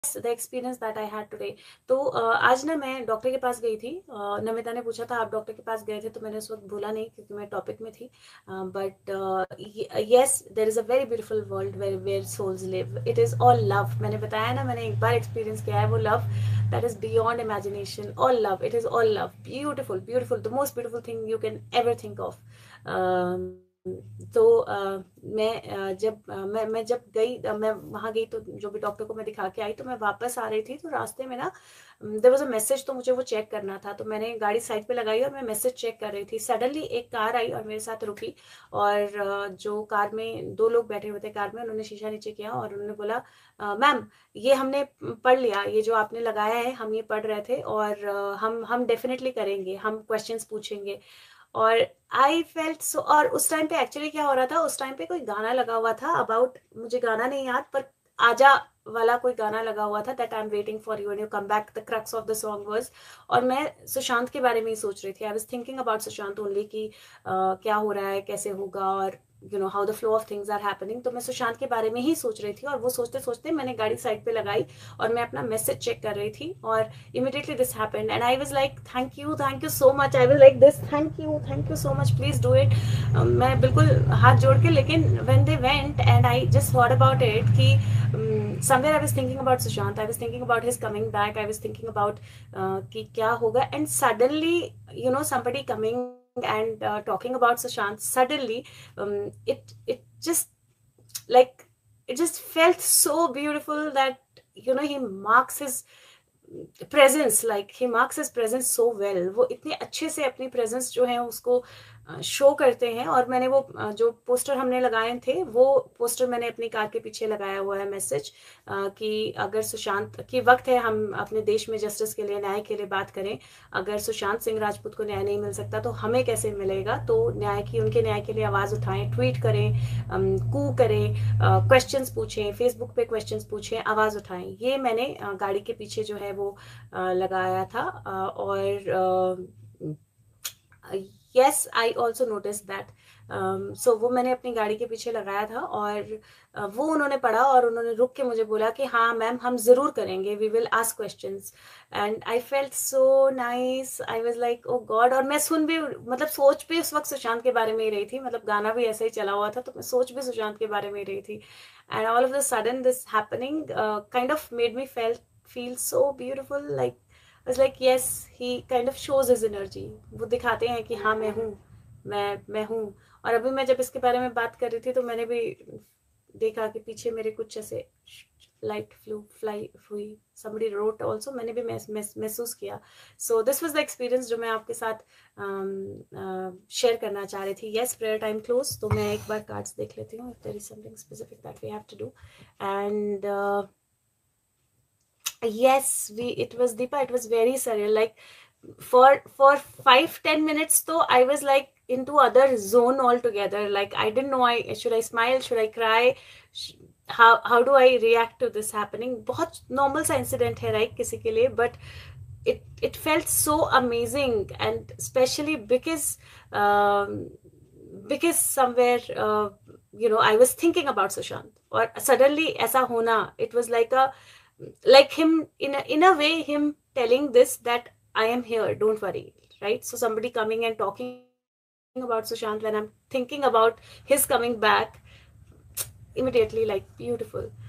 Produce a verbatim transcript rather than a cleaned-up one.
The experience that I had today. तो uh, आज ना मैं डॉक्टर के पास गई थी। uh, नमिता ने पूछा था आप डॉक्टर के पास गए थे, तो मैंने उस वक्त बोला नहीं क्योंकि मैं टॉपिक में थी। But yes, there is a very beautiful world where where souls live. It is all love. मैंने बताया ना, मैंने एक बार एक्सपीरियंस किया है वो love that is beyond imagination. All love, it is all love, beautiful beautiful, the most beautiful thing you can ever think of. तो uh, मैं uh, जब uh, मैं मैं जब गई, uh, मैं वहां गई तो जो भी डॉक्टर को मैं दिखा के आई, तो मैं वापस आ रही थी, तो रास्ते में ना देयर वाज अ मैसेज, तो मुझे वो चेक करना था। तो मैंने गाड़ी साइड पे लगाई और मैं मैसेज चेक कर रही थी। सडनली एक कार आई और मेरे साथ रुकी, और uh, जो कार में दो लोग बैठे हुए थे कार में, उन्होंने शीशा नीचे किया और उन्होंने बोला, मैम ये हमने पढ़ लिया, ये जो आपने लगाया है हम ये पढ़ रहे थे, और uh, हम हम डेफिनेटली करेंगे, हम क्वेश्चंस पूछेंगे। और आई फेल्ट सो, और उस टाइम पे एक्चुअली क्या हो रहा था, उस टाइम पे कोई गाना लगा हुआ था अबाउट, मुझे गाना नहीं याद, पर आजा वाला कोई गाना लगा हुआ था, that I am waiting for you when you come back, the crux of the song was. और मैं सुशांत के बारे में ही सोच रही थी। I was thinking about Sushant only, कि uh, क्या हो रहा है, कैसे होगा, और you know how the flow of things are happening. तो मैं सुशांत के बारे में ही सोच रही थी, और वो सोचते सोचते मैंने गाड़ी साइड पे लगाई और मैं अपना मैसेज चेक कर रही थी, और immediately this happened and I was like thank you thank you so much। I was like this, thank you thank you so much, please do it। um, मैं बिल्कुल हाथ जोड़ के, लेकिन when they went and I just thought about it कि um, somewhere I was thinking about Sushant, I was thinking about his coming back, I was thinking about uh, कि क्या होगा, and suddenly you know somebody coming and uh, talking about Sushant, suddenly um, it it just like it just felt so beautiful that you know he marks his presence, like he marks his presence so well. वो इतने अच्छे से अपनी presence जो है उसको show करते हैं। और मैंने वो uh, जो पोस्टर हमने लगाए थे, वो पोस्टर मैंने अपनी कार के पीछे लगाया हुआ है, मैसेज uh, कि अगर सुशांत की वक्त है, हम अपने देश में जस्टिस के लिए, न्याय के लिए बात करें। अगर सुशांत सिंह राजपूत को न्याय नहीं मिल सकता तो हमें कैसे मिलेगा, तो न्याय की, उनके न्याय के लिए आवाज उठाएं, ट्वीट करें, um, कू करें, क्वेश्चंस uh, पूछें, फेसबुक पे क्वेश्चंस पूछें, आवाज उठाएं। ये मैंने uh, गाड़ी के पीछे जो है वो uh, लगाया था। uh, और yes, I also notice that. So वो मैंने अपनी गाड़ी के पीछे लगाया था, और uh, वो उन्होंने पढ़ा और उन्होंने रुक के मुझे बोला कि हाँ मैम, हम जरूर करेंगे, we will ask questions. And I felt so nice, I was like oh God. और मैं सुन भी, मतलब सोच भी उस वक्त सुशांत के बारे में ही रही थी, मतलब गाना भी ऐसा ही चला हुआ था, तो मैं सोच भी सुशांत के बारे में ही रही थी। And all of the sudden this happening kind of made me fail feel so beautiful, like it's like yes, he kind of shows his energy। वो दिखाते हैं कि हाँ मैं हूँ, मैं मैं हूँ। और अभी मैं जब इसके बारे में बात कर रही थी, तो मैंने भी देखा कि पीछे मेरे कुछ ऐसे लाइट फ्लू फ्लाई हुई, somebody wrote also, मैंने भी महसूस किया। so this was the experience जो मैं आपके साथ शेयर um, uh, करना चाह रही थी। yes, prayer time close, तो मैं एक बार कार्ड्स देख लेती हूँ, if there is something specific that we have to do। and uh, yes, we it was Deepa, it was very surreal, like for for five ten minutes though I was like into other zone altogether, like I didn't know, I should I smile, should I cry, how how do I react to this happening। बहुत normal सा incident है right किसी के लिए, but it it felt so amazing, and especially because um, because somewhere uh, you know I was thinking about Sushant, और suddenly ऐसा होना, it was like a like him in a, in a way him telling this that I am here, don't worry, right? So somebody coming and talking about Sushant when I'm thinking about his coming back, immediately, like beautiful।